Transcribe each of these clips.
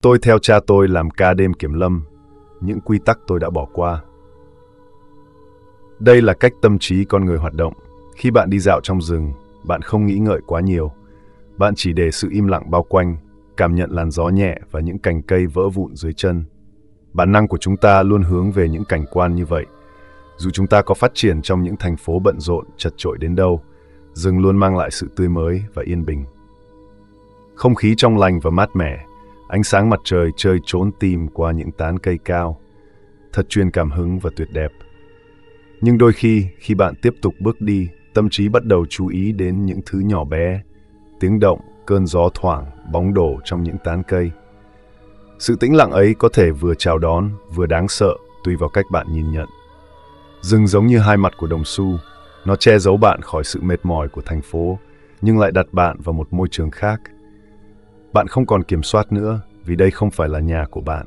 Tôi theo cha tôi làm ca đêm kiểm lâm, những quy tắc tôi đã bỏ qua. Đây là cách tâm trí con người hoạt động. Khi bạn đi dạo trong rừng, bạn không nghĩ ngợi quá nhiều. Bạn chỉ để sự im lặng bao quanh, cảm nhận làn gió nhẹ và những cành cây vỡ vụn dưới chân. Bản năng của chúng ta luôn hướng về những cảnh quan như vậy. Dù chúng ta có phát triển trong những thành phố bận rộn, chật chội đến đâu, rừng luôn mang lại sự tươi mới và yên bình. Không khí trong lành và mát mẻ, ánh sáng mặt trời chơi trốn tìm qua những tán cây cao. Thật truyền cảm hứng và tuyệt đẹp. Nhưng đôi khi bạn tiếp tục bước đi, tâm trí bắt đầu chú ý đến những thứ nhỏ bé, tiếng động, cơn gió thoảng, bóng đổ trong những tán cây. Sự tĩnh lặng ấy có thể vừa chào đón, vừa đáng sợ, tùy vào cách bạn nhìn nhận. Rừng giống như hai mặt của đồng xu, nó che giấu bạn khỏi sự mệt mỏi của thành phố, nhưng lại đặt bạn vào một môi trường khác. Bạn không còn kiểm soát nữa, vì đây không phải là nhà của bạn.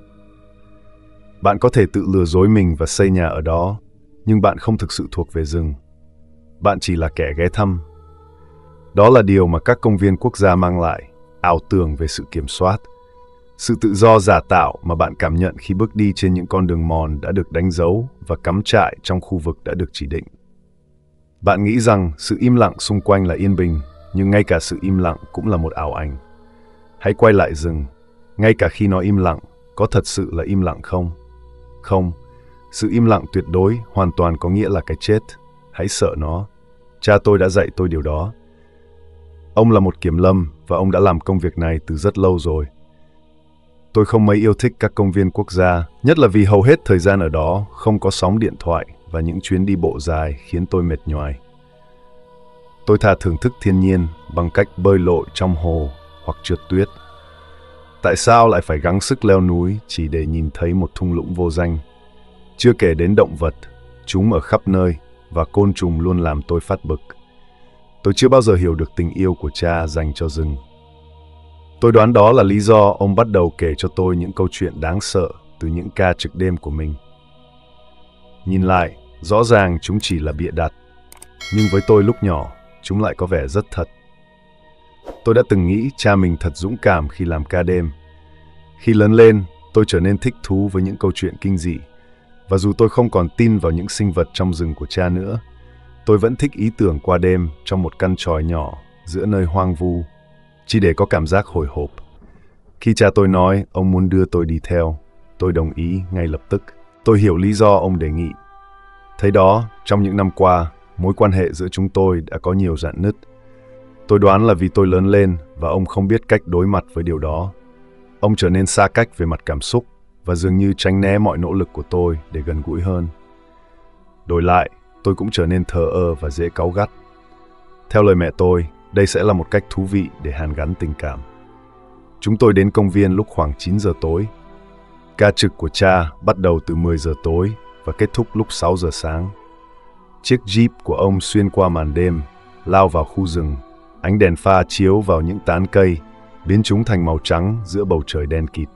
Bạn có thể tự lừa dối mình và xây nhà ở đó, nhưng bạn không thực sự thuộc về rừng. Bạn chỉ là kẻ ghé thăm. Đó là điều mà các công viên quốc gia mang lại, ảo tưởng về sự kiểm soát. Sự tự do giả tạo mà bạn cảm nhận khi bước đi trên những con đường mòn đã được đánh dấu và cắm trại trong khu vực đã được chỉ định. Bạn nghĩ rằng sự im lặng xung quanh là yên bình, nhưng ngay cả sự im lặng cũng là một ảo ảnh. Hãy quay lại rừng, ngay cả khi nó im lặng, có thật sự là im lặng không? Không, sự im lặng tuyệt đối hoàn toàn có nghĩa là cái chết. Hãy sợ nó. Cha tôi đã dạy tôi điều đó. Ông là một kiểm lâm và ông đã làm công việc này từ rất lâu rồi. Tôi không mấy yêu thích các công viên quốc gia, nhất là vì hầu hết thời gian ở đó không có sóng điện thoại và những chuyến đi bộ dài khiến tôi mệt nhoài. Tôi thà thưởng thức thiên nhiên bằng cách bơi lội trong hồ hoặc trượt tuyết. Tại sao lại phải gắng sức leo núi chỉ để nhìn thấy một thung lũng vô danh? Chưa kể đến động vật, chúng ở khắp nơi và côn trùng luôn làm tôi phát bực. Tôi chưa bao giờ hiểu được tình yêu của cha dành cho rừng. Tôi đoán đó là lý do ông bắt đầu kể cho tôi những câu chuyện đáng sợ từ những ca trực đêm của mình. Nhìn lại, rõ ràng chúng chỉ là bịa đặt, nhưng với tôi lúc nhỏ, chúng lại có vẻ rất thật. Tôi đã từng nghĩ cha mình thật dũng cảm khi làm ca đêm. Khi lớn lên, tôi trở nên thích thú với những câu chuyện kinh dị. Và dù tôi không còn tin vào những sinh vật trong rừng của cha nữa, tôi vẫn thích ý tưởng qua đêm trong một căn chòi nhỏ giữa nơi hoang vu, chỉ để có cảm giác hồi hộp. Khi cha tôi nói ông muốn đưa tôi đi theo, tôi đồng ý ngay lập tức. Tôi hiểu lý do ông đề nghị. Thế đó, trong những năm qua, mối quan hệ giữa chúng tôi đã có nhiều rạn nứt. Tôi đoán là vì tôi lớn lên và ông không biết cách đối mặt với điều đó. Ông trở nên xa cách về mặt cảm xúc và dường như tránh né mọi nỗ lực của tôi để gần gũi hơn. Đổi lại, tôi cũng trở nên thờ ơ và dễ cáu gắt. Theo lời mẹ tôi, đây sẽ là một cách thú vị để hàn gắn tình cảm. Chúng tôi đến công viên lúc khoảng 9 giờ tối. Ca trực của cha bắt đầu từ 10 giờ tối và kết thúc lúc 6 giờ sáng. Chiếc Jeep của ông xuyên qua màn đêm, lao vào khu rừng. Ánh đèn pha chiếu vào những tán cây, biến chúng thành màu trắng giữa bầu trời đen kịt.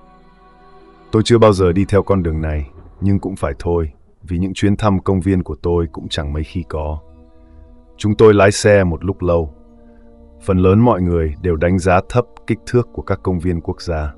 Tôi chưa bao giờ đi theo con đường này, nhưng cũng phải thôi, vì những chuyến thăm công viên của tôi cũng chẳng mấy khi có. Chúng tôi lái xe một lúc lâu. Phần lớn mọi người đều đánh giá thấp kích thước của các công viên quốc gia.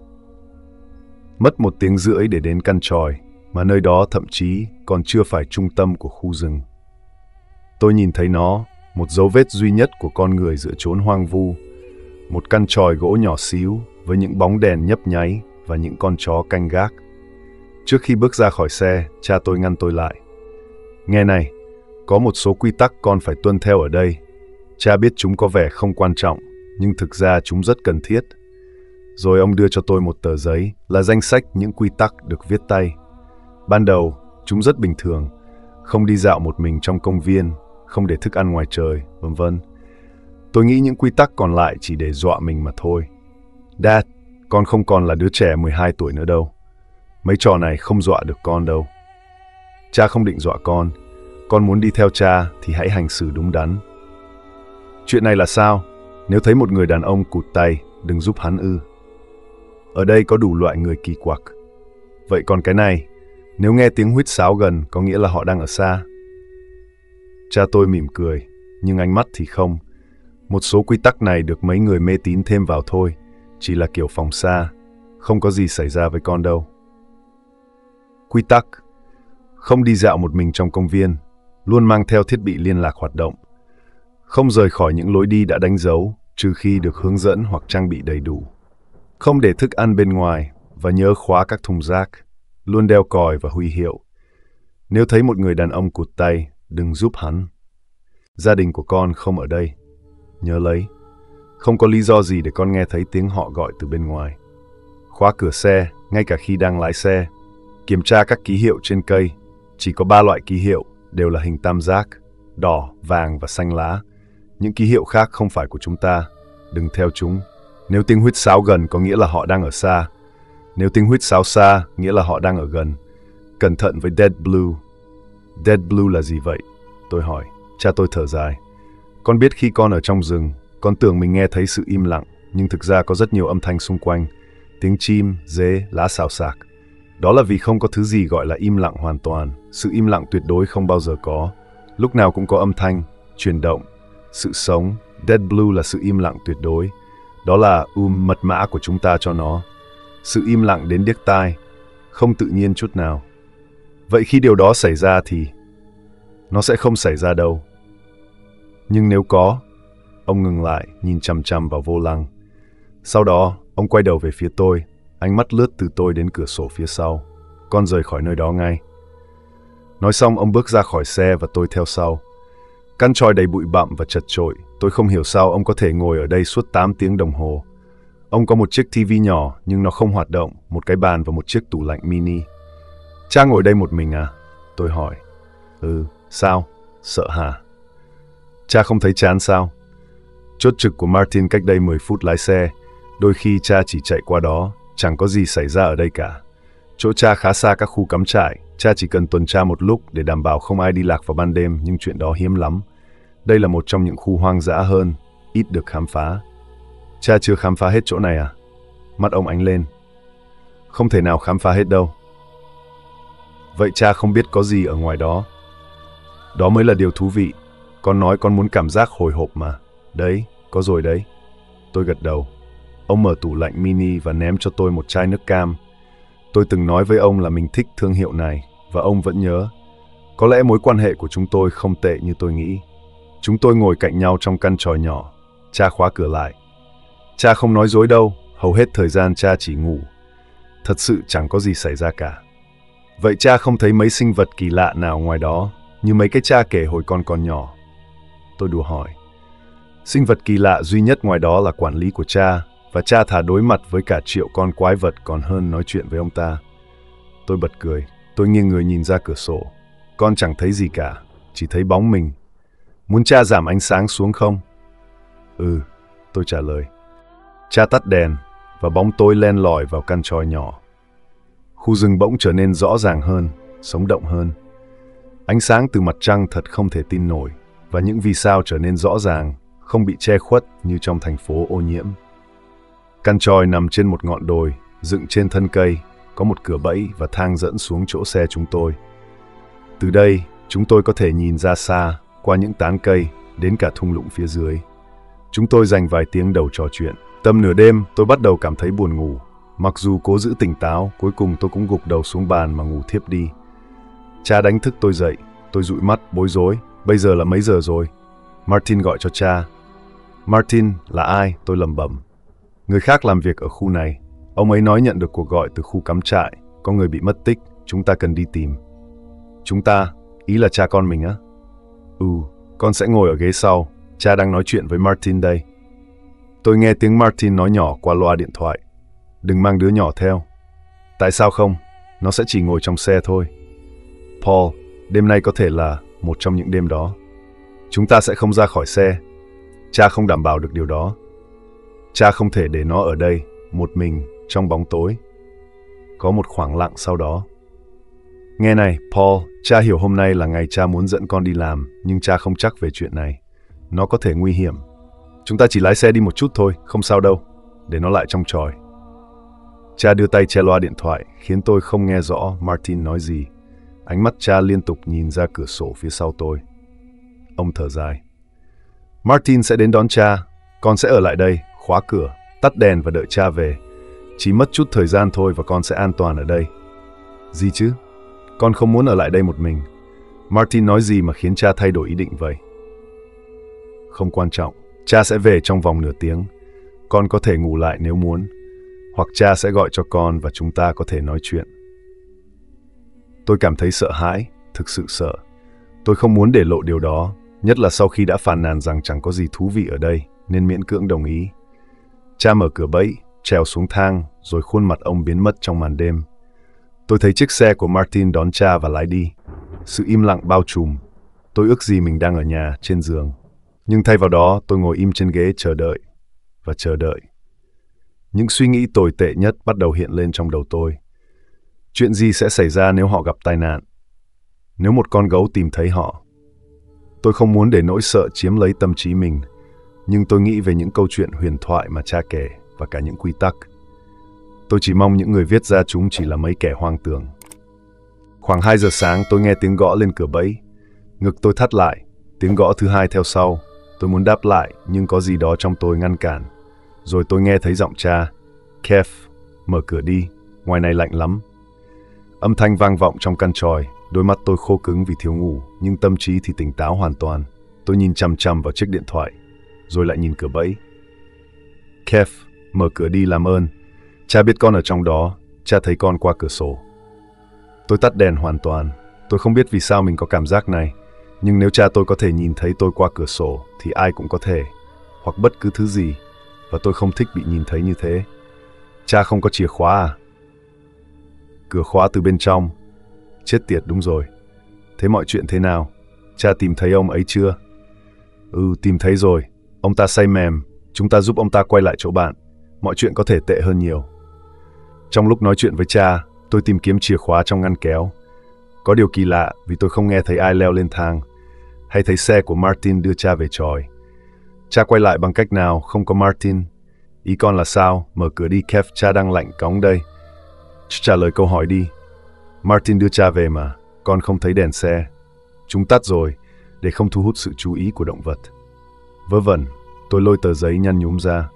Mất 1 tiếng rưỡi để đến căn chòi, mà nơi đó thậm chí còn chưa phải trung tâm của khu rừng. Tôi nhìn thấy nó, một dấu vết duy nhất của con người giữa chốn hoang vu, một căn chòi gỗ nhỏ xíu với những bóng đèn nhấp nháy và những con chó canh gác. Trước khi bước ra khỏi xe, cha tôi ngăn tôi lại. Nghe này, có một số quy tắc con phải tuân theo ở đây. Cha biết chúng có vẻ không quan trọng, nhưng thực ra chúng rất cần thiết. Rồi ông đưa cho tôi một tờ giấy là danh sách những quy tắc được viết tay. Ban đầu, chúng rất bình thường, không đi dạo một mình trong công viên, không để thức ăn ngoài trời, vân vân. Tôi nghĩ những quy tắc còn lại chỉ để dọa mình mà thôi. Dad, con không còn là đứa trẻ 12 tuổi nữa đâu. Mấy trò này không dọa được con đâu. Cha không định dọa con muốn đi theo cha thì hãy hành xử đúng đắn. Chuyện này là sao? Nếu thấy một người đàn ông cụt tay, đừng giúp hắn ư. Ở đây có đủ loại người kỳ quặc. Vậy còn cái này, nếu nghe tiếng huýt sáo gần có nghĩa là họ đang ở xa. Cha tôi mỉm cười, nhưng ánh mắt thì không. Một số quy tắc này được mấy người mê tín thêm vào thôi, chỉ là kiểu phòng xa, Không có gì xảy ra với con đâu. Quy tắc: không đi dạo một mình trong công viên, luôn mang theo thiết bị liên lạc hoạt động. Không rời khỏi những lối đi đã đánh dấu, trừ khi được hướng dẫn hoặc trang bị đầy đủ. Không để thức ăn bên ngoài và nhớ khóa các thùng rác. Luôn đeo còi và huy hiệu. Nếu thấy một người đàn ông cụt tay, đừng giúp hắn. Gia đình của con không ở đây. Nhớ lấy, không có lý do gì để con nghe thấy tiếng họ gọi từ bên ngoài. Khóa cửa xe, ngay cả khi đang lái xe. Kiểm tra các ký hiệu trên cây. Chỉ có 3 loại ký hiệu, đều là hình tam giác, đỏ, vàng và xanh lá. Những ký hiệu khác không phải của chúng ta. Đừng theo chúng. Nếu tiếng huýt sáo gần có nghĩa là họ đang ở xa. Nếu tiếng huýt sáo xa, nghĩa là họ đang ở gần. Cẩn thận với Dead Blue. Dead Blue là gì vậy? Tôi hỏi. Cha tôi thở dài. Con biết khi con ở trong rừng, con tưởng mình nghe thấy sự im lặng, nhưng thực ra có rất nhiều âm thanh xung quanh. Tiếng chim, dế, lá xào xạc. Đó là vì không có thứ gì gọi là im lặng hoàn toàn. Sự im lặng tuyệt đối không bao giờ có. Lúc nào cũng có âm thanh, chuyển động, sự sống. Dead Blue là sự im lặng tuyệt đối. Đó là mật mã của chúng ta cho nó. Sự im lặng đến điếc tai, không tự nhiên chút nào. Vậy khi điều đó xảy ra thì nó sẽ không xảy ra đâu. Nhưng nếu có, ông ngừng lại, nhìn chằm chằm vào vô lăng. Sau đó, ông quay đầu về phía tôi, ánh mắt lướt từ tôi đến cửa sổ phía sau. Con rời khỏi nơi đó ngay. Nói xong, ông bước ra khỏi xe và tôi theo sau. Căn tròi đầy bụi bặm và chật chội. Tôi không hiểu sao ông có thể ngồi ở đây suốt 8 tiếng đồng hồ. Ông có một chiếc TV nhỏ nhưng nó không hoạt động, một cái bàn và một chiếc tủ lạnh mini. Cha ngồi đây một mình à? Tôi hỏi. Sao? Sợ hả? Cha không thấy chán sao? Chốt trực của Martin cách đây 10 phút lái xe. Đôi khi cha chỉ chạy qua đó, chẳng có gì xảy ra ở đây cả. Chỗ cha khá xa các khu cắm trại, cha chỉ cần tuần tra một lúc để đảm bảo không ai đi lạc vào ban đêm, nhưng chuyện đó hiếm lắm. Đây là một trong những khu hoang dã hơn, ít được khám phá. Cha chưa khám phá hết chỗ này à? Mắt ông ánh lên. Không thể nào khám phá hết đâu. Vậy cha không biết có gì ở ngoài đó. Đó mới là điều thú vị. Con nói con muốn cảm giác hồi hộp mà. Đấy, có rồi đấy. Tôi gật đầu. Ông mở tủ lạnh mini và ném cho tôi một chai nước cam. Tôi từng nói với ông là mình thích thương hiệu này, và ông vẫn nhớ. Có lẽ mối quan hệ của chúng tôi không tệ như tôi nghĩ. Chúng tôi ngồi cạnh nhau trong căn tròi nhỏ. Cha khóa cửa lại. Cha không nói dối đâu, hầu hết thời gian cha chỉ ngủ. Thật sự chẳng có gì xảy ra cả. Vậy cha không thấy mấy sinh vật kỳ lạ nào ngoài đó, như mấy cái cha kể hồi con còn nhỏ? Tôi đùa hỏi. Sinh vật kỳ lạ duy nhất ngoài đó là quản lý của cha, và cha thà đối mặt với cả triệu con quái vật còn hơn nói chuyện với ông ta. Tôi bật cười. Tôi nghiêng người nhìn ra cửa sổ. Con chẳng thấy gì cả, chỉ thấy bóng mình. Muốn cha giảm ánh sáng xuống không? Tôi trả lời. Cha tắt đèn, và bóng tối len lỏi vào căn tròi nhỏ. Khu rừng bỗng trở nên rõ ràng hơn, sống động hơn. Ánh sáng từ mặt trăng thật không thể tin nổi, và những vì sao trở nên rõ ràng, không bị che khuất như trong thành phố ô nhiễm. Căn tròi nằm trên một ngọn đồi, dựng trên thân cây, có một cửa bẫy và thang dẫn xuống chỗ xe chúng tôi. Từ đây, chúng tôi có thể nhìn ra xa, qua những tán cây, đến cả thung lũng phía dưới. Chúng tôi dành vài tiếng đầu trò chuyện. Tầm nửa đêm, tôi bắt đầu cảm thấy buồn ngủ. Mặc dù cố giữ tỉnh táo, cuối cùng tôi cũng gục đầu xuống bàn mà ngủ thiếp đi. Cha đánh thức tôi dậy. Tôi dụi mắt, bối rối. Bây giờ là mấy giờ rồi? Martin gọi cho cha. Martin là ai? Tôi lẩm bẩm. Người khác làm việc ở khu này. Ông ấy nói nhận được cuộc gọi từ khu cắm trại. Có người bị mất tích, chúng ta cần đi tìm. Chúng ta? Ý là cha con mình á? Con sẽ ngồi ở ghế sau. Cha đang nói chuyện với Martin đây. Tôi nghe tiếng Martin nói nhỏ qua loa điện thoại. Đừng mang đứa nhỏ theo. Tại sao không? Nó sẽ chỉ ngồi trong xe thôi. Paul, đêm nay có thể là một trong những đêm đó. Chúng ta sẽ không ra khỏi xe. Cha không đảm bảo được điều đó. Cha không thể để nó ở đây, một mình, trong bóng tối. Có một khoảng lặng sau đó. Nghe này, Paul, cha hiểu hôm nay là ngày cha muốn dẫn con đi làm, nhưng cha không chắc về chuyện này. Nó có thể nguy hiểm. Chúng ta chỉ lái xe đi một chút thôi, không sao đâu. Để nó lại trong tròi. Cha đưa tay che loa điện thoại, khiến tôi không nghe rõ Martin nói gì. Ánh mắt cha liên tục nhìn ra cửa sổ phía sau tôi. Ông thở dài. Martin sẽ đến đón cha. Con sẽ ở lại đây, khóa cửa, tắt đèn và đợi cha về. Chỉ mất chút thời gian thôi và con sẽ an toàn ở đây. Gì chứ? Con không muốn ở lại đây một mình. Martin nói gì mà khiến cha thay đổi ý định vậy? Không quan trọng. Cha sẽ về trong vòng nửa tiếng. Con có thể ngủ lại nếu muốn. Hoặc cha sẽ gọi cho con và chúng ta có thể nói chuyện. Tôi cảm thấy sợ hãi, thực sự sợ. Tôi không muốn để lộ điều đó, nhất là sau khi đã phàn nàn rằng chẳng có gì thú vị ở đây, nên miễn cưỡng đồng ý. Cha mở cửa bẫy, trèo xuống thang, rồi khuôn mặt ông biến mất trong màn đêm. Tôi thấy chiếc xe của Martin đón cha và lái đi. Sự im lặng bao trùm. Tôi ước gì mình đang ở nhà, trên giường. Nhưng thay vào đó, tôi ngồi im trên ghế chờ đợi. Và chờ đợi. Những suy nghĩ tồi tệ nhất bắt đầu hiện lên trong đầu tôi. Chuyện gì sẽ xảy ra nếu họ gặp tai nạn? Nếu một con gấu tìm thấy họ? Tôi không muốn để nỗi sợ chiếm lấy tâm trí mình, nhưng tôi nghĩ về những câu chuyện huyền thoại mà cha kể và cả những quy tắc. Tôi chỉ mong những người viết ra chúng chỉ là mấy kẻ hoang tưởng. Khoảng 2 giờ sáng tôi nghe tiếng gõ lên cửa bẫy. Ngực tôi thắt lại, tiếng gõ thứ hai theo sau. Tôi muốn đáp lại nhưng có gì đó trong tôi ngăn cản. Rồi tôi nghe thấy giọng cha. Kev, mở cửa đi, ngoài này lạnh lắm. Âm thanh vang vọng trong căn tròi, đôi mắt tôi khô cứng vì thiếu ngủ, nhưng tâm trí thì tỉnh táo hoàn toàn. Tôi nhìn chằm chằm vào chiếc điện thoại, rồi lại nhìn cửa bẫy. Kev, mở cửa đi làm ơn. Cha biết con ở trong đó, cha thấy con qua cửa sổ. Tôi tắt đèn hoàn toàn. Tôi không biết vì sao mình có cảm giác này, nhưng nếu cha tôi có thể nhìn thấy tôi qua cửa sổ, thì ai cũng có thể, hoặc bất cứ thứ gì, và tôi không thích bị nhìn thấy như thế. Cha không có chìa khóa à? Cửa khóa từ bên trong. Chết tiệt, đúng rồi. Thế mọi chuyện thế nào? Cha tìm thấy ông ấy chưa? Tìm thấy rồi. Ông ta say mềm. Chúng ta giúp ông ta quay lại chỗ bạn. Mọi chuyện có thể tệ hơn nhiều. Trong lúc nói chuyện với cha, tôi tìm kiếm chìa khóa trong ngăn kéo. Có điều kỳ lạ vì tôi không nghe thấy ai leo lên thang, hay thấy xe của Martin đưa cha về tròi. Cha quay lại bằng cách nào? Không có Martin. Ý con là sao? Mở cửa đi Kev, cha đang lạnh cóng đây. Trả lời câu hỏi đi. Martin đưa cha về mà. Con không thấy đèn xe. Chúng tắt rồi, để không thu hút sự chú ý của động vật. Vớ vẩn, tôi lôi tờ giấy nhăn nhúm ra.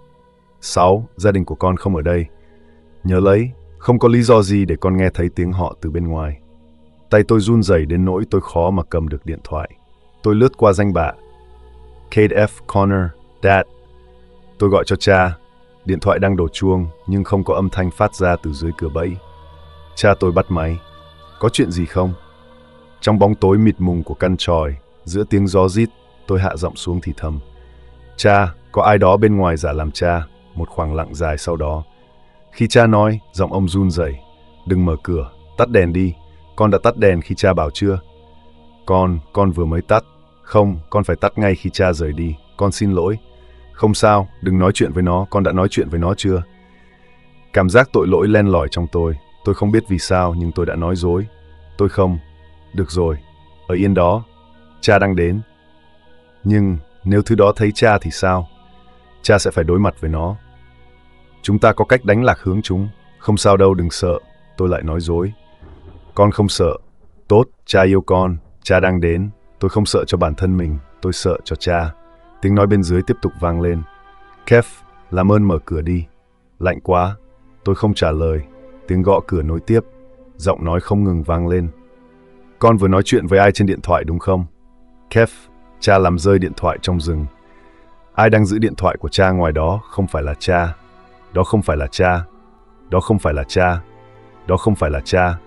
6. Gia đình của con không ở đây. Nhớ lấy, không có lý do gì để con nghe thấy tiếng họ từ bên ngoài. Tay tôi run rẩy đến nỗi tôi khó mà cầm được điện thoại. Tôi lướt qua danh bạ. Kate F. Connor, Dad. Tôi gọi cho cha. Điện thoại đang đổ chuông, nhưng không có âm thanh phát ra từ dưới cửa bẫy. Cha tôi bắt máy. Có chuyện gì không? Trong bóng tối mịt mùng của căn tròi, giữa tiếng gió rít, tôi hạ giọng xuống thì thầm. Cha, có ai đó bên ngoài giả làm cha. Một khoảng lặng dài sau đó. Khi cha nói, giọng ông run rẩy. Đừng mở cửa, tắt đèn đi. Con đã tắt đèn khi cha bảo chưa? Con vừa mới tắt. Không, con phải tắt ngay khi cha rời đi. Con xin lỗi. Không sao, đừng nói chuyện với nó. Con đã nói chuyện với nó chưa? Cảm giác tội lỗi len lỏi trong tôi. Tôi không biết vì sao, nhưng tôi đã nói dối. Tôi không. Được rồi, ở yên đó. Cha đang đến. Nhưng nếu thứ đó thấy cha thì sao? Cha sẽ phải đối mặt với nó. Chúng ta có cách đánh lạc hướng chúng. Không sao đâu, đừng sợ. Tôi lại nói dối. Con không sợ. Tốt, cha yêu con. Cha đang đến. Tôi không sợ cho bản thân mình. Tôi sợ cho cha. Tiếng nói bên dưới tiếp tục vang lên. Kev, làm ơn mở cửa đi. Lạnh quá. Tôi không trả lời. Tiếng gõ cửa nối tiếp. Giọng nói không ngừng vang lên. Con vừa nói chuyện với ai trên điện thoại đúng không? Kev, cha làm rơi điện thoại trong rừng. Ai đang giữ điện thoại của cha ngoài đó? Không phải là cha. Đó không phải là cha. Đó không phải là cha. Đó không phải là cha.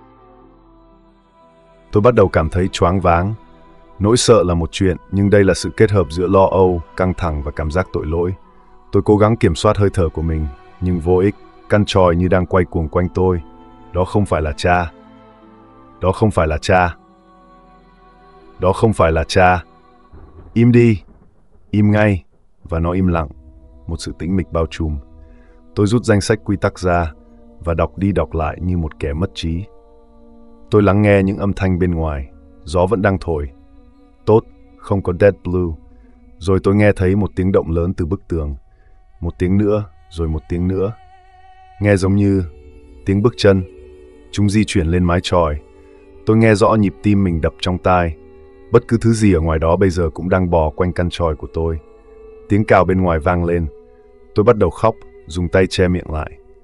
Tôi bắt đầu cảm thấy choáng váng. Nỗi sợ là một chuyện, nhưng đây là sự kết hợp giữa lo âu, căng thẳng và cảm giác tội lỗi. Tôi cố gắng kiểm soát hơi thở của mình, nhưng vô ích. Căn tròi như đang quay cuồng quanh tôi. Đó không phải là cha. Đó không phải là cha. Đó không phải là cha. Im đi. Im ngay. Và nó im lặng. Một sự tĩnh mịch bao trùm. Tôi rút danh sách quy tắc ra và đọc đi đọc lại như một kẻ mất trí. Tôi lắng nghe những âm thanh bên ngoài. Gió vẫn đang thổi. Tốt, không có Dead Blue. Rồi tôi nghe thấy một tiếng động lớn từ bức tường. Một tiếng nữa, rồi một tiếng nữa. Nghe giống như tiếng bước chân. Chúng di chuyển lên mái chòi. Tôi nghe rõ nhịp tim mình đập trong tai. Bất cứ thứ gì ở ngoài đó bây giờ cũng đang bò quanh căn tròi của tôi. Tiếng cào bên ngoài vang lên. Tôi bắt đầu khóc, dùng tay che miệng lại.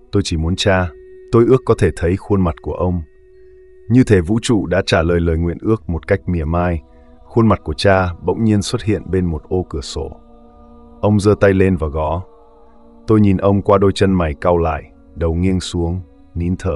Tôi chỉ muốn cha. Tôi ước có thể thấy khuôn mặt của ông. Như thể vũ trụ đã trả lời lời nguyện ước một cách mỉa mai, khuôn mặt của cha bỗng nhiên xuất hiện bên một ô cửa sổ. Ông giơ tay lên và gõ. Tôi nhìn ông qua đôi chân mày cau lại, đầu nghiêng xuống, nín thở.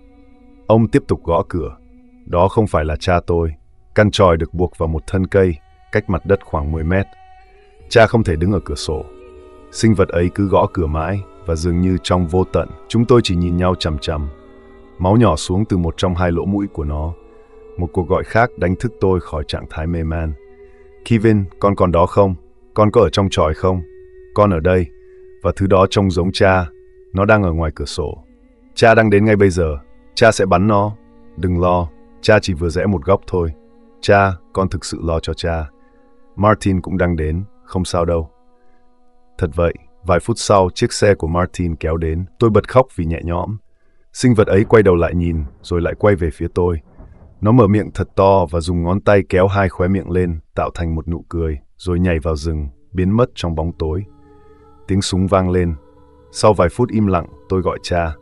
Ông tiếp tục gõ cửa. Đó không phải là cha tôi. Căn chòi được buộc vào một thân cây, cách mặt đất khoảng 10 mét. Cha không thể đứng ở cửa sổ. Sinh vật ấy cứ gõ cửa mãi, và dường như trong vô tận, chúng tôi chỉ nhìn nhau chằm chằm. Máu nhỏ xuống từ một trong hai lỗ mũi của nó. Một cuộc gọi khác đánh thức tôi khỏi trạng thái mê man. Kevin, con còn đó không? Con có ở trong chòi không? Con ở đây. Và thứ đó trông giống cha. Nó đang ở ngoài cửa sổ. Cha đang đến ngay bây giờ. Cha sẽ bắn nó. Đừng lo. Cha chỉ vừa rẽ một góc thôi. Cha, con thực sự lo cho cha. Martin cũng đang đến. Không sao đâu. Thật vậy, vài phút sau, chiếc xe của Martin kéo đến. Tôi bật khóc vì nhẹ nhõm. Sinh vật ấy quay đầu lại nhìn, rồi lại quay về phía tôi. Nó mở miệng thật to và dùng ngón tay kéo hai khóe miệng lên, tạo thành một nụ cười, rồi nhảy vào rừng, biến mất trong bóng tối. Tiếng súng vang lên. Sau vài phút im lặng, tôi gọi cha.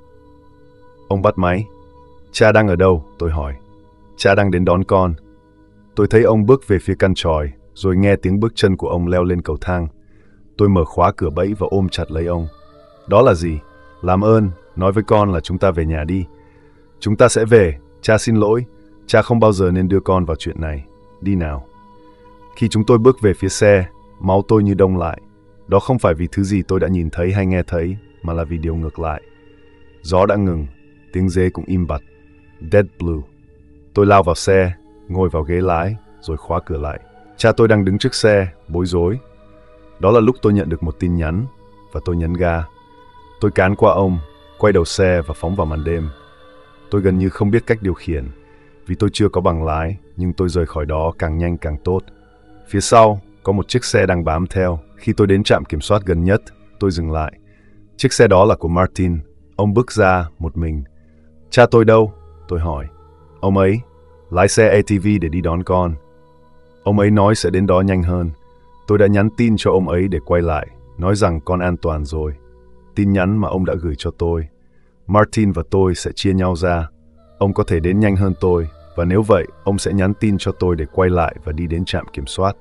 Ông bắt máy. Cha đang ở đâu? Tôi hỏi. Cha đang đến đón con. Tôi thấy ông bước về phía căn chòi, rồi nghe tiếng bước chân của ông leo lên cầu thang. Tôi mở khóa cửa bẫy và ôm chặt lấy ông. Đó là gì? Làm ơn, nói với con là chúng ta về nhà đi. Chúng ta sẽ về. Cha xin lỗi. Cha không bao giờ nên đưa con vào chuyện này. Đi nào. Khi chúng tôi bước về phía xe, máu tôi như đông lại. Đó không phải vì thứ gì tôi đã nhìn thấy hay nghe thấy, mà là vì điều ngược lại. Gió đã ngừng, tiếng dế cũng im bặt. Dead Blue. Tôi lao vào xe, ngồi vào ghế lái, rồi khóa cửa lại. Cha tôi đang đứng trước xe, bối rối. Đó là lúc tôi nhận được một tin nhắn, và tôi nhấn ga. Tôi cán qua ông, quay đầu xe và phóng vào màn đêm. Tôi gần như không biết cách điều khiển, vì tôi chưa có bằng lái, nhưng tôi rời khỏi đó càng nhanh càng tốt. Phía sau, có một chiếc xe đang bám theo. Khi tôi đến trạm kiểm soát gần nhất, tôi dừng lại. Chiếc xe đó là của Martin. Ông bước ra một mình. Cha tôi đâu? Tôi hỏi. Ông ấy lái xe ATV để đi đón con. Ông ấy nói sẽ đến đó nhanh hơn. Tôi đã nhắn tin cho ông ấy để quay lại, nói rằng con an toàn rồi. Tin nhắn mà ông đã gửi cho tôi. Martin và tôi sẽ chia nhau ra. Ông có thể đến nhanh hơn tôi, và nếu vậy, ông sẽ nhắn tin cho tôi để quay lại và đi đến trạm kiểm soát.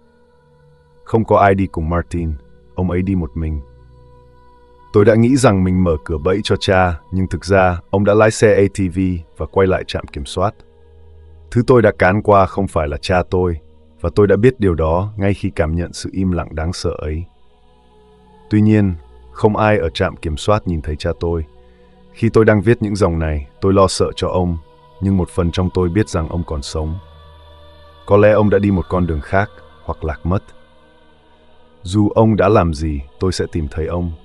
Không có ai đi cùng Martin, ông ấy đi một mình. Tôi đã nghĩ rằng mình mở cửa bẫy cho cha, nhưng thực ra ông đã lái xe ATV và quay lại trạm kiểm soát. Thứ tôi đã cán qua không phải là cha tôi, và tôi đã biết điều đó ngay khi cảm nhận sự im lặng đáng sợ ấy. Tuy nhiên, không ai ở trạm kiểm soát nhìn thấy cha tôi. Khi tôi đang viết những dòng này, tôi lo sợ cho ông, nhưng một phần trong tôi biết rằng ông còn sống. Có lẽ ông đã đi một con đường khác hoặc lạc mất. Dù ông đã làm gì, tôi sẽ tìm thấy ông.